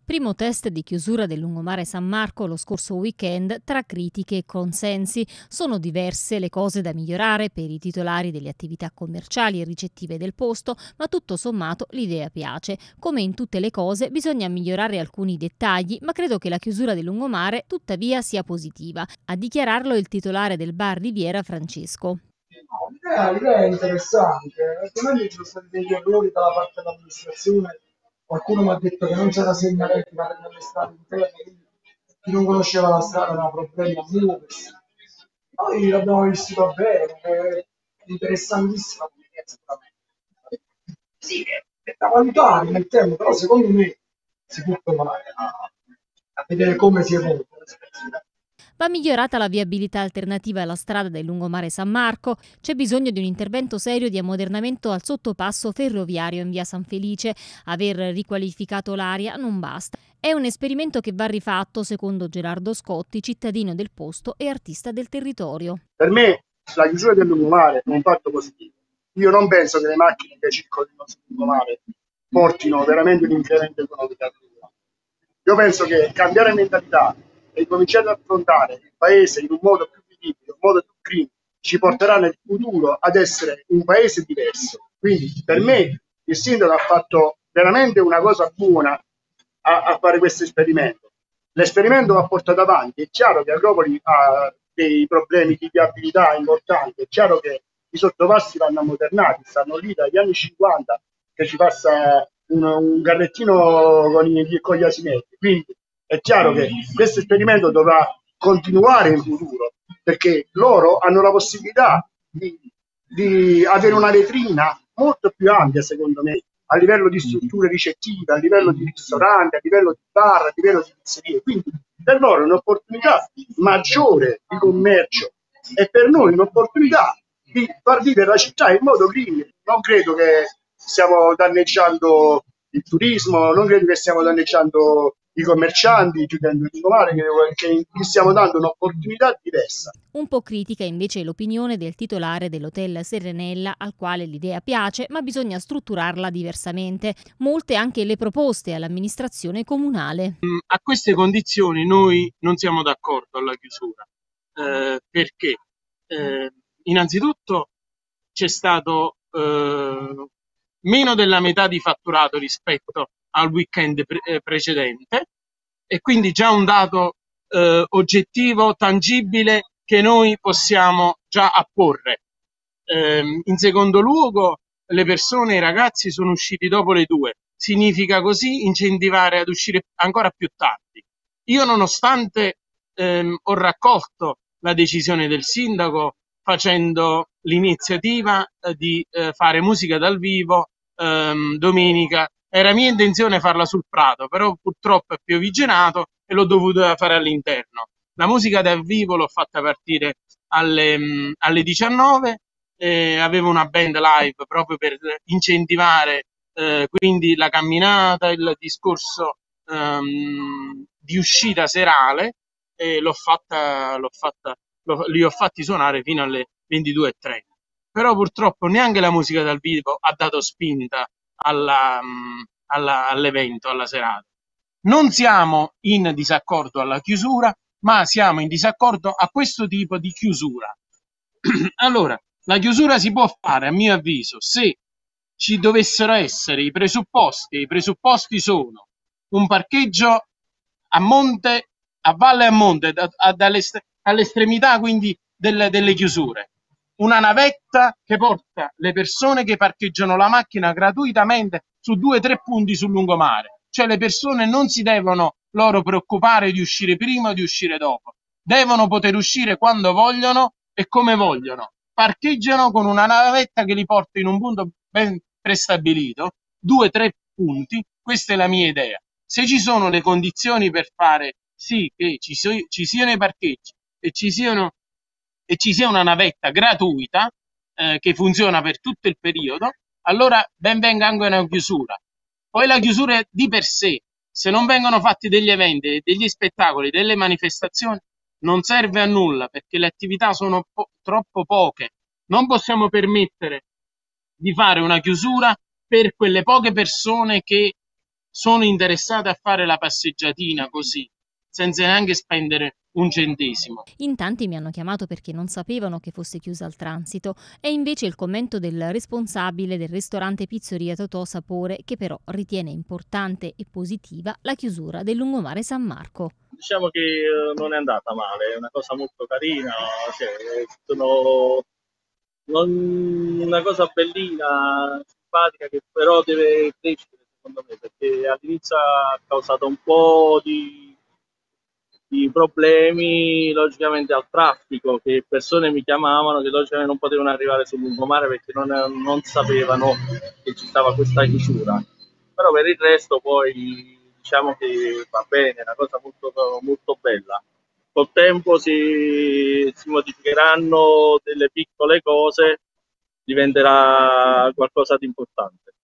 Primo test di chiusura del lungomare San Marco lo scorso weekend tra critiche e consensi. Sono diverse le cose da migliorare per i titolari delle attività commerciali e ricettive del posto, ma tutto sommato l'idea piace. Come in tutte le cose bisogna migliorare alcuni dettagli, ma credo che la chiusura del lungomare tuttavia sia positiva. A dichiararlo il titolare del bar Riviera Francesco. No, l'idea è interessante, altrimenti ci sono stati degli errori dalla parte dell'amministrazione. Qualcuno mi ha detto che non c'era segnaletica per le strade interne, quindi chi non conosceva la strada aveva problemi a muoversi. Noi l'abbiamo vissuto bene, è interessantissima l'idea sicuramente. Sì, è da valutare nel tempo, però secondo me si può provare a vedere come si evolve. Va migliorata la viabilità alternativa alla strada del lungomare San Marco, c'è bisogno di un intervento serio di ammodernamento al sottopasso ferroviario in via San Felice. Aver riqualificato l'area non basta. È un esperimento che va rifatto, secondo Gerardo Scotti, cittadino del posto e artista del territorio. Per me la chiusura del lungomare è un fatto positivo. Io non penso che le macchine che circolino sul lungomare portino veramente un incremento economico al lungomare. Io penso che cambiare mentalità e cominciare ad affrontare il paese in un modo più vivibile, un modo più green, ci porterà nel futuro ad essere un paese diverso. Quindi per me il sindaco ha fatto veramente una cosa buona a fare questo esperimento. L'esperimento va portato avanti. È chiaro che Agropoli ha dei problemi di viabilità importanti, è chiaro che i sottopassi vanno ammodernati, stanno lì dagli anni 50 che ci passa un carrettino con gli asinetti, quindi è chiaro che questo esperimento dovrà continuare in futuro, perché loro hanno la possibilità di avere una vetrina molto più ampia, secondo me, a livello di strutture ricettive, a livello di ristoranti, a livello di bar, a livello di pizzerie. Quindi per loro è un'opportunità maggiore di commercio e per noi un'opportunità di far vivere la città in modo green. Non credo che stiamo danneggiando il turismo, non credo che stiamo danneggiando i commercianti, chiudendo il lungomare, che stiamo dando un'opportunità diversa. Un po' critica invece l'opinione del titolare dell'hotel Serenella, al quale l'idea piace, ma bisogna strutturarla diversamente. Molte anche le proposte all'amministrazione comunale. A queste condizioni noi non siamo d'accordo alla chiusura, perché innanzitutto c'è stato meno della metà di fatturato rispetto al weekend precedente, e quindi già un dato oggettivo, tangibile, che noi possiamo già apporre. In secondo luogo, le persone, i ragazzi sono usciti dopo le 2, significa così incentivare ad uscire ancora più tardi. Io, nonostante ho raccolto la decisione del sindaco facendo l'iniziativa di fare musica dal vivo domenica, era mia intenzione farla sul Prato, però purtroppo è pioviginato e l'ho dovuta fare all'interno. La musica dal vivo l'ho fatta partire alle 19, avevo una band live proprio per incentivare quindi la camminata, il discorso di uscita serale, e li ho fatti suonare fino alle 22:30. Però purtroppo neanche la musica dal vivo ha dato spinta all'evento, alla serata. Non siamo in disaccordo alla chiusura, ma siamo in disaccordo a questo tipo di chiusura. Allora, la chiusura si può fare, a mio avviso, se ci dovessero essere i presupposti. I presupposti sono un parcheggio a monte, a valle e a monte, all'estremità quindi delle chiusure. Una navetta che porta le persone che parcheggiano la macchina gratuitamente su 2 o 3 punti sul lungomare. Cioè le persone non si devono loro preoccupare di uscire prima o di uscire dopo. Devono poter uscire quando vogliono e come vogliono. Parcheggiano con una navetta che li porta in un punto ben prestabilito, 2 o 3 punti. Questa è la mia idea. Se ci sono le condizioni per fare sì che ci siano i parcheggi e ci sia una navetta gratuita che funziona per tutto il periodo, allora ben venga anche una chiusura. Poi la chiusura di per sé, se non vengono fatti degli eventi, degli spettacoli, delle manifestazioni, non serve a nulla, perché le attività sono troppo poche. Non possiamo permettere di fare una chiusura per quelle poche persone che sono interessate a fare la passeggiatina così, senza neanche spendere un centesimo. In tanti mi hanno chiamato perché non sapevano che fosse chiusa al transito, e invece il commento del responsabile del ristorante Pizzeria Totò Sapore, che però ritiene importante e positiva la chiusura del lungomare San Marco. Diciamo che non è andata male, è una cosa molto carina, cioè, una cosa bellina, simpatica, che però deve crescere secondo me, perché all'inizio ha causato un po' di problemi logicamente al traffico, che persone mi chiamavano che logicamente non potevano arrivare sul lungomare perché non sapevano che ci stava questa chiusura. Però per il resto poi diciamo che va bene, è una cosa molto, molto bella. Col tempo si modificheranno delle piccole cose, diventerà qualcosa di importante.